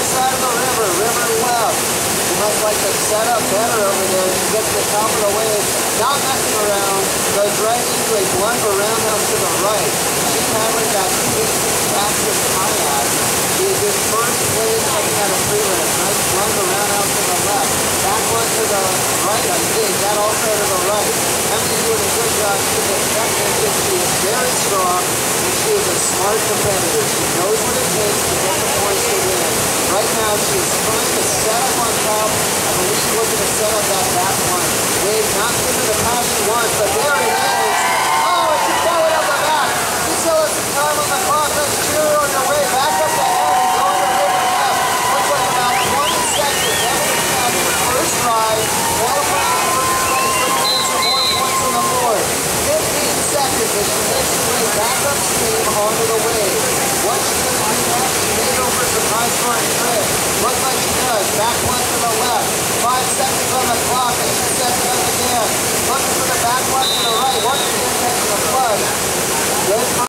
other side of the river, river left. She must like to set up better over there. She gets to the top of the wave, not messing around, goes right into a blunt roundhouse to the right. She's paddling that big fastest kayak. She is in first place coming out of freelance. Nice blunt roundhouse to the left. Back one to the right, I think. That also to the right. Emily's doing a good job. She's a technician. She is very strong, and she is a smart competitor. She knows what it takes to get the points to win. Right now, she's trying to set up on top. I believe she's looking to set up that back one. Wave not giving the pass she wants, but there it is. Oh, and she fell it up the back. She still has some time on the clock. Let's cheer her on her way back up the head and go to the river left. Looks like about 20 seconds. Emily's got her first try. Qualifying in first place, looking to get some more points on the board. 15 seconds as she makes her way back upstream onto the wave. What's she going to do next? She may go for some high scoring trick. Looks like she does. Back one to the left. 5 seconds on the clock and she sets it up again. Looking for the back one to the right. Once again, catching the flood. Good.